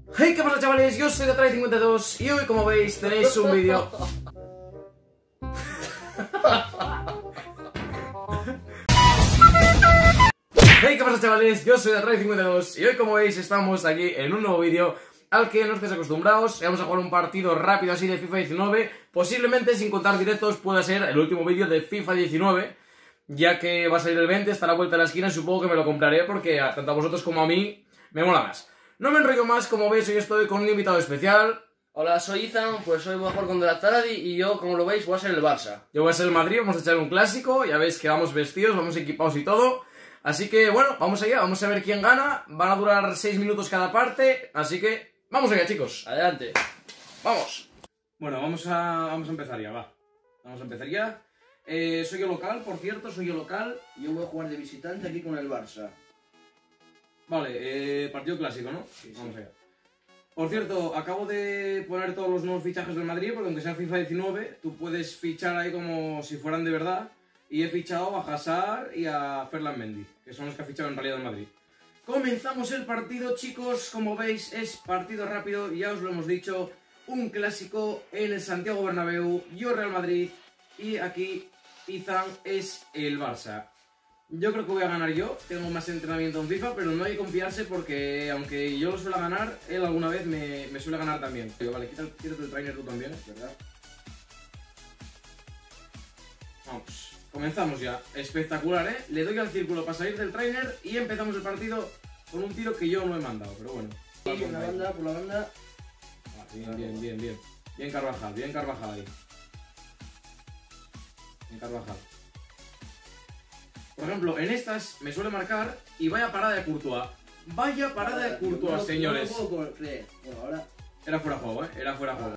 Hey, ¿qué pasa, chavales? Yo soy Datray52 y hoy, como veis, tenéis un vídeo... Hey, ¿qué pasa, chavales? Yo soy Datray52 y hoy, como veis, estamos aquí en un nuevo vídeo al que no estéis acostumbrados. Vamos a jugar un partido rápido así de FIFA 19. Posiblemente, sin contar directos, pueda ser el último vídeo de FIFA 19, ya que va a salir el 20, está a la vuelta de la esquina y supongo que me lo compraré porque tanto a vosotros como a mí me mola más. No me enrollo más, como veis, hoy estoy con un invitado especial. Hola, soy Ethan, pues hoy voy a jugar con Datray y yo, como lo veis, voy a ser el Barça. Yo voy a ser el Madrid, vamos a echar un clásico, ya veis que vamos vestidos, vamos equipados y todo. Así que, bueno, vamos allá, vamos a ver quién gana. Van a durar 6 minutos cada parte, así que vamos allá, chicos. Adelante. Vamos. Bueno, vamos a empezar ya, va. Vamos a empezar ya. Soy yo local, por cierto, soy yo local. Yo voy a jugar de visitante aquí con el Barça. Vale, partido clásico, ¿no? Sí, vamos allá. Por cierto, acabo de poner todos los nuevos fichajes del Madrid, porque aunque sea FIFA 19, tú puedes fichar ahí como si fueran de verdad. Y he fichado a Hazard y a Ferland Mendy, que son los que ha fichado en realidad el Madrid. Comenzamos el partido, chicos. Como veis, es partido rápido, ya os lo hemos dicho. Un clásico en el Santiago Bernabéu, yo Real Madrid. Y aquí Ethan es el Barça. Yo creo que voy a ganar yo, tengo más entrenamiento en FIFA, pero no hay que confiarse porque aunque yo lo suela ganar, él alguna vez me suele ganar también. Vale, quítate el trainer tú también, ¿verdad? Vamos, comenzamos ya. Espectacular, ¿eh? Le doy al círculo para salir del trainer y empezamos el partido con un tiro que yo no he mandado, pero bueno. Sí, por la banda. Bien. Bien Carvajal ahí. Bien Carvajal. Por ejemplo, en estas me suele marcar y vaya parada de Courtois. Vaya parada de Courtois, señores. No puedo creer. Bueno, ahora... Era fuera de juego, Era fuera de juego.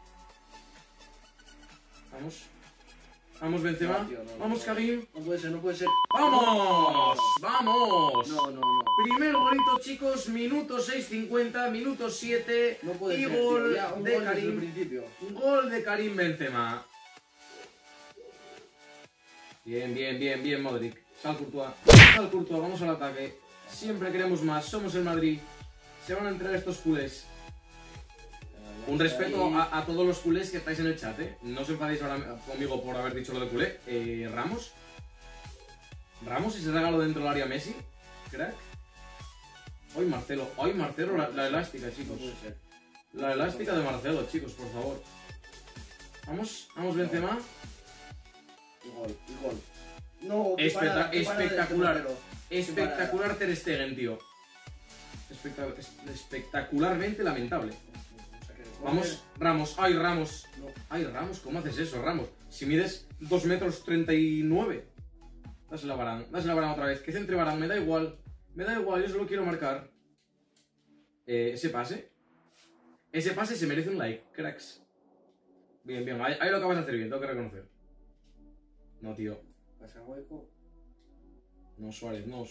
Vamos, Benzema. No, tío, no, Vamos, Karim. No puede ser. ¡Vamos! ¡Vamos! No. Primer golito, chicos. Minuto 6:50, minuto 7. No puede y ser, gol tío. Ya, un de gol desde el Karim. principio. Un gol de Karim Benzema. Bien, Modric. Sal Courtois, vamos al ataque. Siempre queremos más, somos el Madrid. Se van a entrar estos culés. Un respeto a todos los culés que estáis en el chat, ¿eh? No os enfadéis ahora conmigo por haber dicho lo de culé. Ramos, y se regalo dentro del área Messi. Crack. Ay, Marcelo, la elástica, chicos. No puede ser. La elástica de Marcelo, chicos, por favor. Vamos, Benzema. Y gol. No, Espectacular. Espectacular Ter Stegen, tío. Espectacularmente lamentable. Vamos, Ramos. Ay, Ramos. No. Ay, Ramos, ¿cómo haces eso, Ramos? Si mides 2,39 m. Dásela a Varane otra vez. Que centre Varane, me da igual, yo solo quiero marcar. Ese pase se merece un like, cracks. Bien, ahí lo acabas de hacer bien, tengo que reconocer. No, tío. Pasa hueco. No, Suárez. No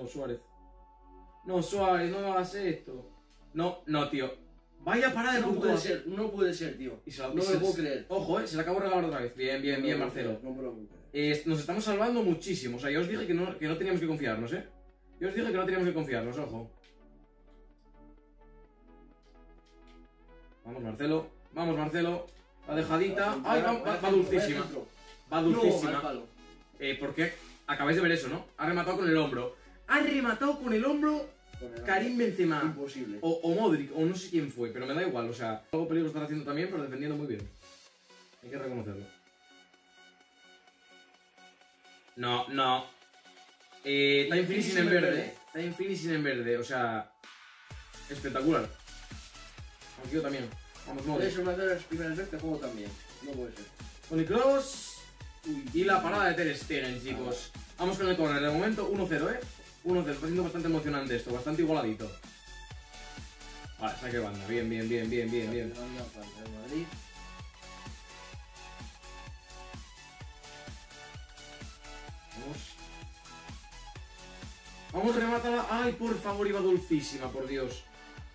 me hagas esto. No, tío. Vaya parada de No puede ser, tío. No me lo puedo creer. Ojo, se la acabo de regalar otra vez. Bien, Marcelo. No me lo puedo creer. Nos estamos salvando muchísimo. O sea, yo os dije que no teníamos que confiarnos, ojo. Vamos, Marcelo. La dejadita. Ay, va dulcísima. No, al palo. Porque acabáis de ver eso, ¿no? Ha rematado con el hombro. Karim Benzema. Imposible. O Modric, o no sé quién fue, pero me da igual, o sea, algo peligro están haciendo también, pero defendiendo muy bien. Hay que reconocerlo. No. Time finishing en verde. O sea, espectacular. Aunque yo también. Vamos, Modric. Es una de las primeras veces que juego también. No puede ser. Toni Kroos. Y la parada de Ter Stegen, chicos. Vamos con el corner. De momento 1-0, 1-0. Está siendo bastante emocionante esto, bastante igualadito. Vale, saque de banda. Bien. Vamos, remátala. Ay, por favor, iba dulcísima, por Dios.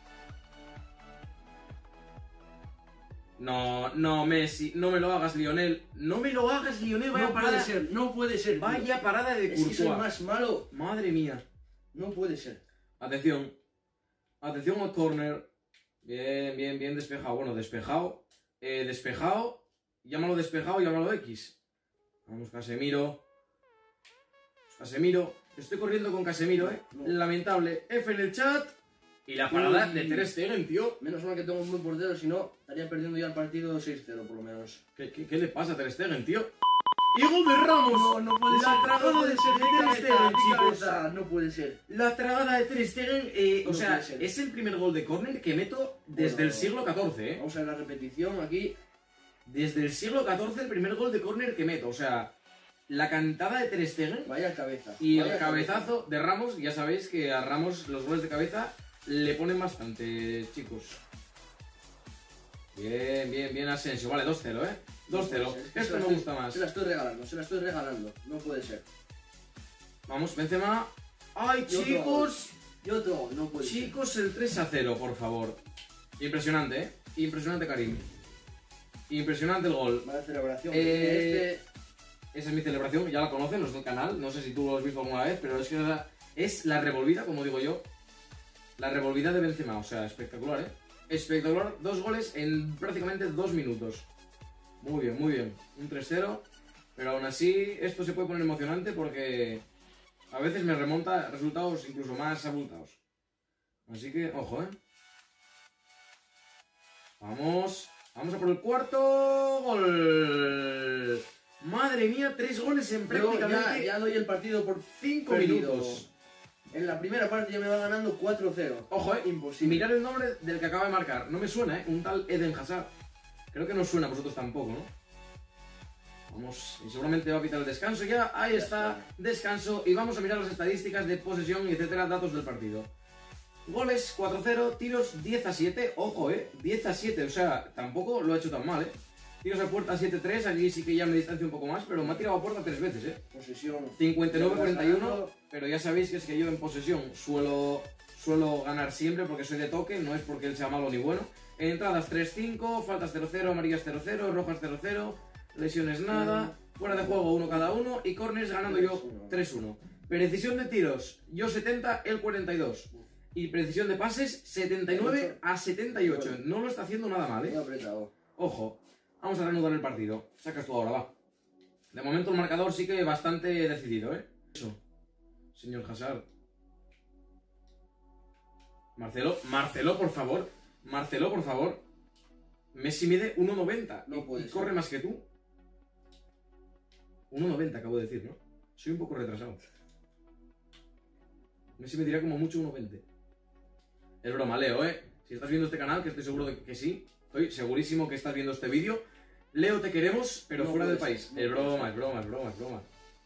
No, Messi, no me lo hagas, Lionel. Vaya parada. No puede ser. Vaya parada de Courtois. Es que soy más malo. Madre mía. No puede ser. Atención. Atención al córner. Bien, bien, bien despejado. Bueno, despejado. Despejado. Llámalo despejado, llámalo X. Vamos, Casemiro. Casemiro. Estoy corriendo con Casemiro, No. Lamentable. F en el chat. Y la parada de Ter Stegen, tío. Menos mal que tengo un buen portero, si no, estaría perdiendo ya el partido 6-0 por lo menos. ¿Qué le pasa a Ter Stegen, tío? ¡Y gol de Ramos! No puede La ser. tragada No puede de ser, Ter Stegen, chicos. No puede ser. La tragada de Ter Stegen, No o sea, puede ser. es el primer gol de córner que meto desde Bueno, el siglo XIV, Vamos a ver la repetición aquí. Desde el siglo XIV el primer gol de córner que meto, o sea, la cantada de Ter Stegen Vaya cabeza. y vaya el cabezazo de Ramos. Ya sabéis que a Ramos los goles de cabeza le ponen bastante, chicos. Bien, bien, bien Asensio. Vale, 2-0, 2-0. Es que Esto me gusta más. Se la estoy regalando. No puede ser. Vamos, Benzema. ¡Ay, Y otro chicos! Y otro, no puede ser. Chicos, el 3-0, por favor. Impresionante, Impresionante, Karim. Impresionante el gol. Vaya celebración. Esa es mi celebración, ya la conocen los del canal. No sé si tú lo has visto alguna vez, pero es que es la revolvida, como digo yo. La revolvida de Benzema, o sea, espectacular, Espectacular. 2 goles en prácticamente 2 minutos. Muy bien, muy bien. Un 3-0. Pero aún así, esto se puede poner emocionante porque a veces me remonta resultados incluso más abultados. Así que, ojo, Vamos. Vamos a por el cuarto gol. Madre mía, 3 goles en prácticamente ya doy el partido por 5 perdido. minutos. En la primera parte ya me va ganando 4-0. Ojo, Imposible. Mirar el nombre del que acaba de marcar. No me suena, Un tal Eden Hazard. Creo que no suena a vosotros tampoco, ¿no? Vamos, y seguramente va a pitar el descanso ya. Ahí está, descanso. Y vamos a mirar las estadísticas de posesión y etcétera, datos del partido. Goles 4-0, tiros 10-7. Ojo, 10-7. O sea, tampoco lo ha hecho tan mal, Tiros a puerta 7-3. Aquí sí que ya me distancio un poco más, pero me ha tirado a puerta 3 veces, Posesión. 59-41. Pero ya sabéis que es que yo en posesión suelo ganar siempre porque soy de toque, no es porque él sea malo ni bueno. Entradas 3-5, faltas 0-0, amarillas 0-0, rojas 0-0, lesiones nada, fuera de juego 1 cada uno y corners ganando yo 3-1. Precisión de tiros, yo 70, él 42. Y precisión de pases 79-78. No lo está haciendo nada mal, Muy apretado. Ojo, vamos a reanudar el partido. Sacas tú ahora, va. De momento el marcador sí que bastante decidido, Eso. Señor Hazard. Marcelo, por favor. Marcelo, por favor. Messi mide 1,90 No puede y ser. corre más que tú. 1,90 acabo de decir, ¿no? Soy un poco retrasado. Messi me dirá como mucho 1,20. Es broma, Leo, Si estás viendo este canal, que estoy seguro de que sí, estoy segurísimo que estás viendo este vídeo. Leo, te queremos, pero No fuera del puede país. ser, no Es puede broma, ser. es broma, es broma, es broma.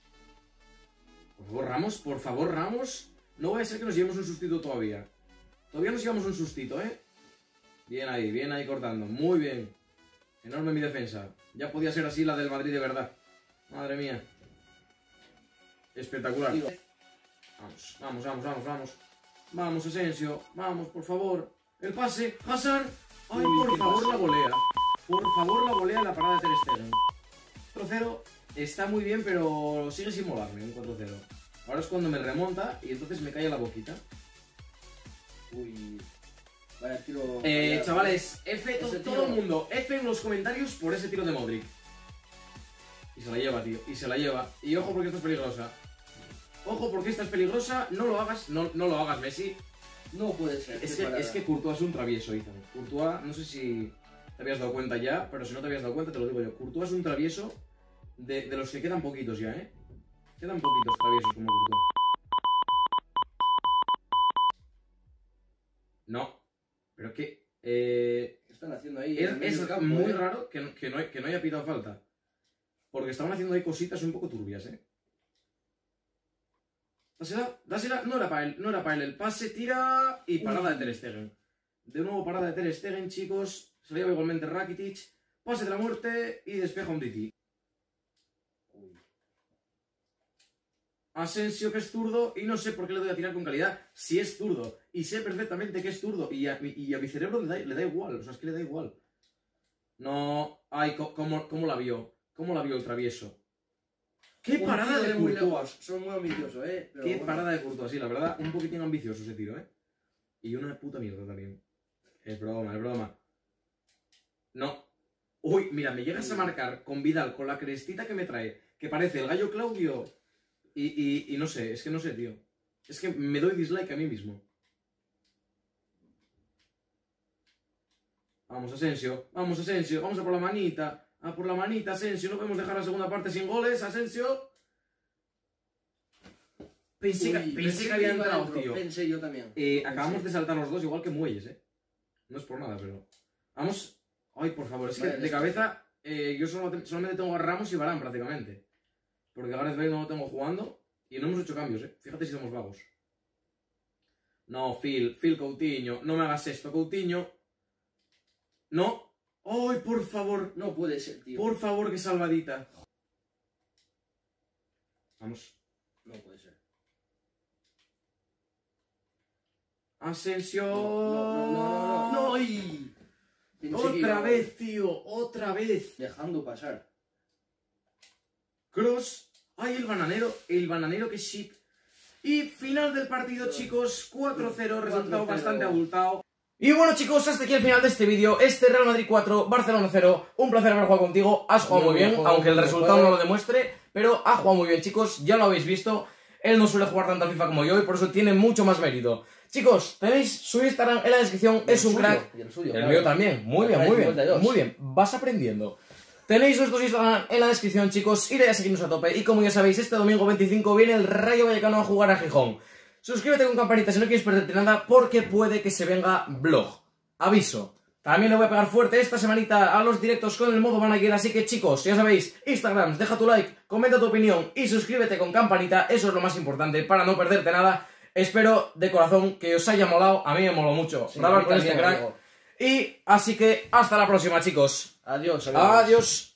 Por favor, Ramos. No vaya a ser que nos llevemos un sustito todavía. Todavía nos llevamos un sustito, Bien ahí cortando. Muy bien. Enorme mi defensa. Ya podía ser así la del Madrid de verdad. Madre mía. Espectacular. Vamos. Vamos, Asensio. Vamos, por favor. El pase. Hazard. Ay, por favor, la volea. Por favor, la volea en la parada de Ter Stegen. 4-0. Está muy bien, pero sigue sin molarme un 4-0. Ahora es cuando me remonta y entonces me cae la boquita. Uy. Vaya tiro. Chavales, F, Ese todo tiro. el mundo, F en los comentarios por ese tiro de Modric. Y se la lleva, tío, y se la lleva. Y ojo porque esta es peligrosa. Ojo porque esta es peligrosa, no lo hagas, no lo hagas, Messi. No puede ser. Es que Courtois es un travieso, Ethan. Courtois, no sé si te habías dado cuenta ya, pero si no te habías dado cuenta te lo digo yo. Courtois es un travieso de los que quedan poquitos ya, Quedan poquitos traviesos como Courtois. No, pero que... ¿Qué están haciendo ahí? en el medio Es del campo, muy raro que no haya pitado falta. Porque estaban haciendo ahí cositas un poco turbias, Dásela, no era para él, el pase, tira y parada de Ter Stegen. De nuevo parada de Ter Stegen, chicos, se la lleva igualmente Rakitic, pase de la muerte y despeja un Titi. Asensio que es zurdo y no sé por qué le doy a tirar con calidad si es zurdo y sé perfectamente que es zurdo y a mi cerebro le da igual, o sea, es que le da igual. No, ay, ¿cómo la vio? ¿Cómo la vio el travieso? ¡Qué Un parada tiro de muy Courtois! lejos. Son muy ambiciosos, Qué parada de Courtois, sí, la verdad, un poquitín ambicioso ese tiro, Y una puta mierda también. Es broma, es broma. No. Uy, mira, me llegas a marcar con Vidal, con la crestita que me trae, que parece el gallo Claudio. Y no sé, es que no sé, tío. Es que me doy dislike a mí mismo. Vamos, Asensio, vamos, Asensio, vamos a por la manita. A por la manita, Asensio, no podemos dejar la segunda parte sin goles, Asensio. Pensé que había entrado, tío. Pensé yo también. Acabamos de saltar los dos, igual que Muelles, No es por nada, pero... Vamos... Ay, por favor, es que de cabeza yo solamente tengo a Ramos y Varane prácticamente. Porque Gareth Bale no lo tengo jugando y no hemos hecho cambios, Fíjate si somos vagos. No, Phil Coutinho, no me hagas esto, Coutinho. No. ¡Ay, por favor! No puede ser, tío. Por favor, que salvadita. Vamos. No puede ser. Asensio. No. ¡Ay! Otra vez, tío, otra vez. Dejando pasar. Cross. ¡Ay, el bananero que shit! Y final del partido, chicos, 4-0, resultado bastante abultado. Y bueno, chicos, hasta aquí el final de este vídeo. Real Madrid 4, Barcelona 0. Un placer haber jugado contigo. Has jugado muy bien, aunque el resultado no lo demuestre. Pero ha jugado muy bien, chicos, ya lo habéis visto. Él no suele jugar tanto a FIFA como yo y por eso tiene mucho más mérito. Chicos, tenéis su Instagram en la descripción, es un crack. El mío también, muy bien, vas aprendiendo. Tenéis nuestros Instagram en la descripción, chicos, iré a seguirnos a tope. Y como ya sabéis, este domingo 25 viene el Rayo Vallecano a jugar a Gijón. Suscríbete con campanita si no quieres perderte nada, porque puede que se venga vlog. Aviso. También le voy a pegar fuerte esta semanita a los directos con el modo manager, así que chicos, ya sabéis, Instagram, deja tu like, comenta tu opinión y suscríbete con campanita, eso es lo más importante para no perderte nada. Espero de corazón que os haya molado, a mí me moló mucho grabar con este crack. Y así que hasta la próxima, chicos. Adiós. Adiós.